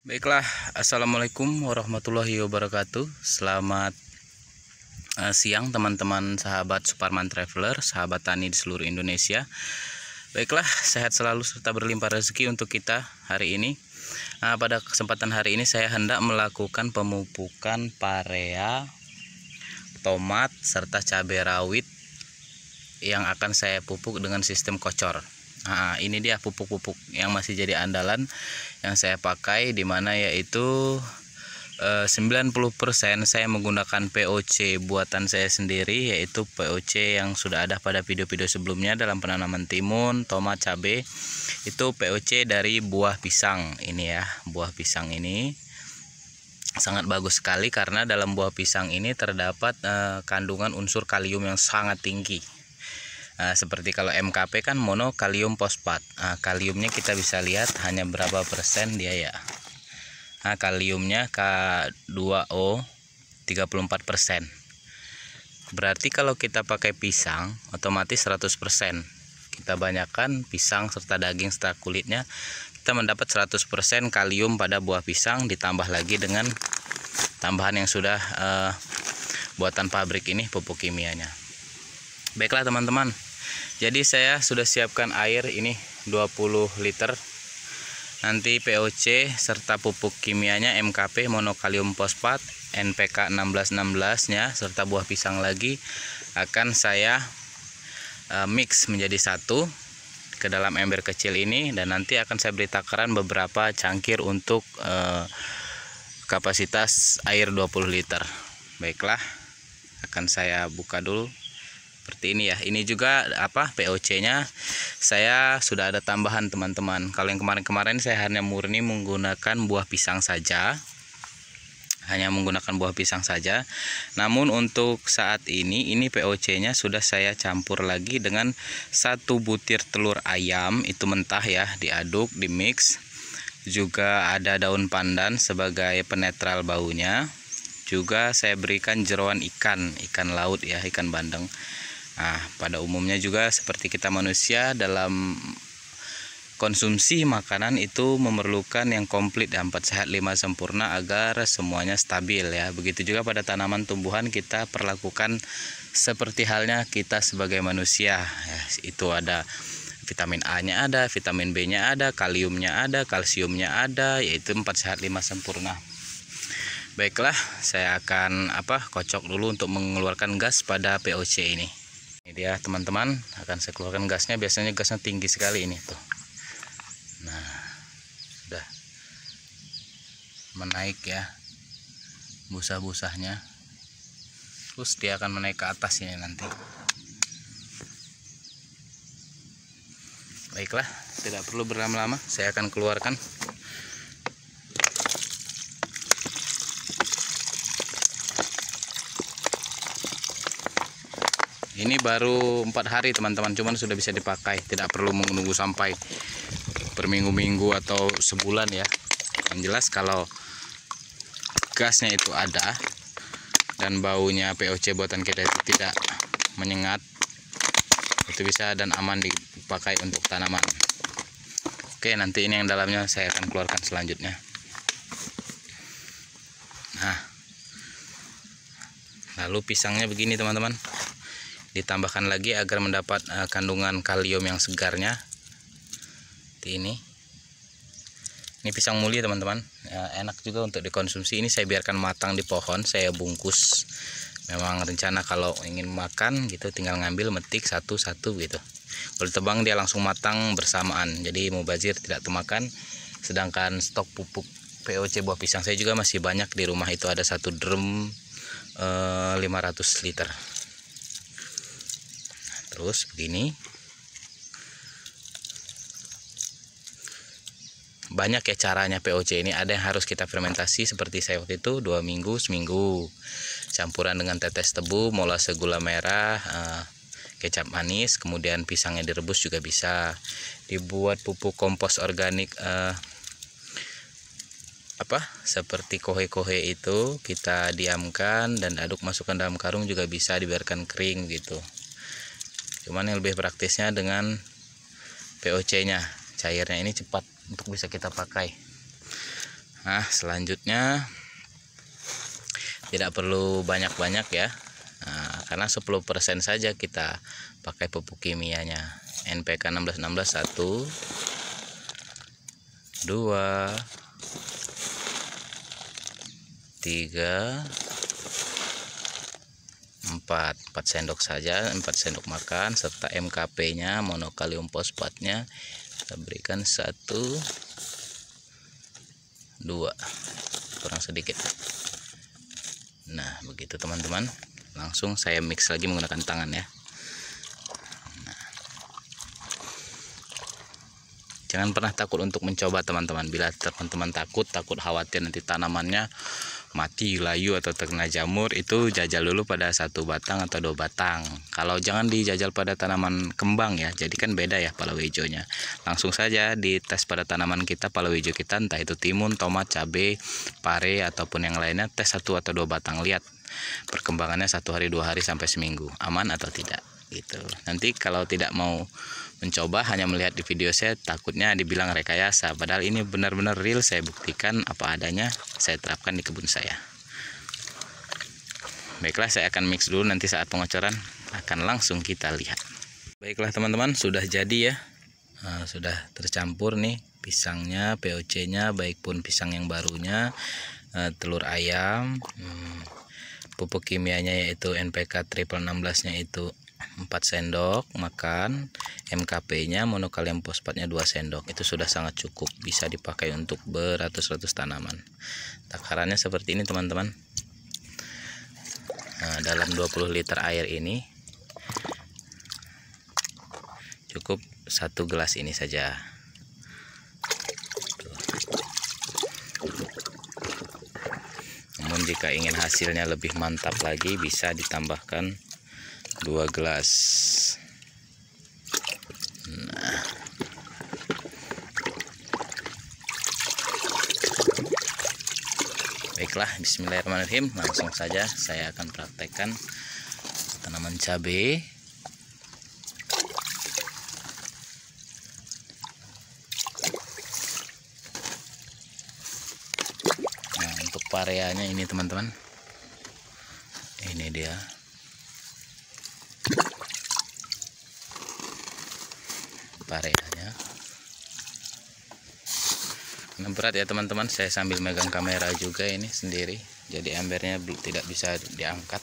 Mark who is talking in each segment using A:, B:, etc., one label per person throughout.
A: Baiklah, assalamualaikum warahmatullahi wabarakatuh. Selamat siang teman-teman sahabat Suparman Traveler, sahabat tani di seluruh Indonesia. Baiklah, sehat selalu serta berlimpah rezeki untuk kita hari ini. Pada kesempatan hari ini saya hendak melakukan pemupukan parea, tomat, serta cabai rawit yang akan saya pupuk dengan sistem kocor. Nah, ini dia pupuk-pupuk yang masih jadi andalan yang saya pakai, dimana yaitu 90% saya menggunakan POC buatan saya sendiri, yaitu POC yang sudah ada pada video-video sebelumnya dalam penanaman timun, tomat, cabai. Itu POC dari buah pisang ini ya. Buah pisang ini sangat bagus sekali karena dalam buah pisang ini terdapat kandungan unsur kalium yang sangat tinggi. Seperti kalau MKP kan mono kalium fosfat. Kaliumnya kita bisa lihat hanya berapa persen dia ya. Kaliumnya K2O 34%. Berarti kalau kita pakai pisang otomatis 100%. Kita banyakkan pisang serta daging serta kulitnya, kita mendapat 100% kalium pada buah pisang, ditambah lagi dengan tambahan yang sudah buatan pabrik ini, pupuk kimianya. Baiklah teman-teman, jadi saya sudah siapkan air ini 20 liter. Nanti POC serta pupuk kimianya MKP monokalium fosfat NPK 1616 nya serta buah pisang lagi akan saya mix menjadi satu ke dalam ember kecil ini, dan nanti akan saya beri takaran beberapa cangkir untuk kapasitas air 20 liter. Baiklah, akan saya buka dulu seperti ini ya. Ini juga POC-nya saya sudah ada tambahan teman-teman. Kalau yang kemarin-kemarin saya hanya murni menggunakan buah pisang saja. Namun untuk saat ini POC-nya sudah saya campur lagi dengan 1 butir telur ayam itu mentah ya, diaduk, dimix. Juga ada daun pandan sebagai penetral baunya. Juga saya berikan jeroan ikan laut ya, ikan bandeng. Pada umumnya juga seperti kita manusia dalam konsumsi makanan itu memerlukan yang komplit, 4 sehat 5 sempurna agar semuanya stabil ya. Begitu juga pada tanaman tumbuhan kita perlakukan seperti halnya kita sebagai manusia ya. Itu ada vitamin A-nya ada, vitamin B-nya ada, kaliumnya ada, kalsiumnya ada, yaitu 4 sehat 5 sempurna. Baiklah, saya akan kocok dulu untuk mengeluarkan gas pada POC ini. Ini dia teman-teman, akan saya keluarkan gasnya. Biasanya gasnya tinggi sekali ini tuh. Nah, sudah menaik ya busa-busanya. Terus dia akan menaik ke atas ini nanti. Baiklah, tidak perlu berlama-lama, saya akan keluarkan. Ini baru 4 hari teman-teman, cuman sudah bisa dipakai, tidak perlu menunggu sampai berminggu-minggu atau sebulan ya. Yang jelas kalau gasnya itu ada dan baunya POC buatan kita itu tidak menyengat, itu bisa dan aman dipakai untuk tanaman. Oke, nanti ini yang dalamnya saya akan keluarkan selanjutnya. Nah, lalu pisangnya begini teman-teman, ditambahkan lagi agar mendapat kandungan kalium yang segarnya. Seperti ini pisang muli teman-teman ya, enak juga untuk dikonsumsi. Ini saya biarkan matang di pohon, saya bungkus. Memang rencana kalau ingin makan gitu tinggal ngambil metik satu-satu gitu. Kalau ditebang dia langsung matang bersamaan, jadi mubazir tidak termakan. Sedangkan stok pupuk POC buah pisang saya juga masih banyak di rumah, itu ada 1 drum 500 liter. Terus begini, banyak ya caranya POC ini. Ada yang harus kita fermentasi seperti saya waktu itu 2 minggu seminggu, campuran dengan tetes tebu, molase gula merah, kecap manis, kemudian pisangnya direbus juga bisa. Dibuat pupuk kompos organik seperti kohe-kohe itu kita diamkan dan aduk, masukkan dalam karung juga bisa, dibiarkan kering gitu. Cuman yang lebih praktisnya dengan POC nya, cairnya ini cepat untuk bisa kita pakai. Nah, selanjutnya tidak perlu banyak-banyak ya. Nah, karena 10% saja kita pakai pupuk kimianya. NPK 1616 1 2 3 4 sendok saja, 4 sendok makan, serta MKP nya monokalium fosfatnya kita berikan 1 2, kurang sedikit. Nah begitu teman-teman, langsung saya mix lagi menggunakan tangan ya. Jangan pernah takut untuk mencoba teman-teman. Bila teman-teman takut khawatir nanti tanamannya mati, layu atau terkena jamur, itu jajal dulu pada 1 batang atau 2 batang. Kalau jangan dijajal pada tanaman kembang ya, jadi kan beda ya palawija-nya. Langsung saja dites pada tanaman kita, palawija kita, entah itu timun, tomat, cabai, pare ataupun yang lainnya, tes 1 atau 2 batang, lihat perkembangannya 1 hari 2 hari sampai seminggu, aman atau tidak gitu. Nanti kalau tidak mau mencoba, hanya melihat di video saya, takutnya dibilang rekayasa, padahal ini benar-benar real, saya buktikan apa adanya, saya terapkan di kebun saya. Baiklah, saya akan mix dulu, nanti saat pengocoran akan langsung kita lihat. Baiklah teman-teman, sudah jadi ya. Nah, sudah tercampur nih pisangnya, POC nya, baik pun pisang yang barunya, telur ayam, pupuk kimianya yaitu NPK 1616 nya itu 4 sendok makan, MKP nya monokalium fosfatnya 2 sendok. Itu sudah sangat cukup, bisa dipakai untuk beratus-ratus tanaman. Takarannya seperti ini teman-teman. Nah, dalam 20 liter air ini cukup 1 gelas ini saja. Namun jika ingin hasilnya lebih mantap lagi, bisa ditambahkan 2 gelas. Nah, baiklah, bismillahirrahmanirrahim. Langsung saja saya akan praktekkan tanaman cabai. Nah, untuk pareanya ini teman-teman, ini dia. Pareanya nah, berat ya teman-teman, saya sambil megang kamera juga ini sendiri, jadi embernya tidak bisa diangkat.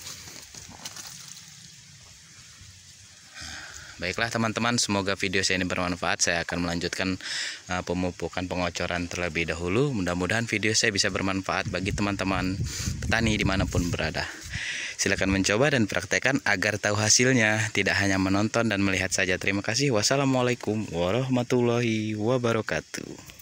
A: Baiklah teman-teman, semoga video saya ini bermanfaat. Saya akan melanjutkan pemupukan pengocoran terlebih dahulu. Mudah-mudahan video saya bisa bermanfaat bagi teman-teman petani dimanapun berada. Silakan mencoba dan praktekkan agar tahu hasilnya, tidak hanya menonton dan melihat saja. Terima kasih. Wassalamualaikum warahmatullahi wabarakatuh.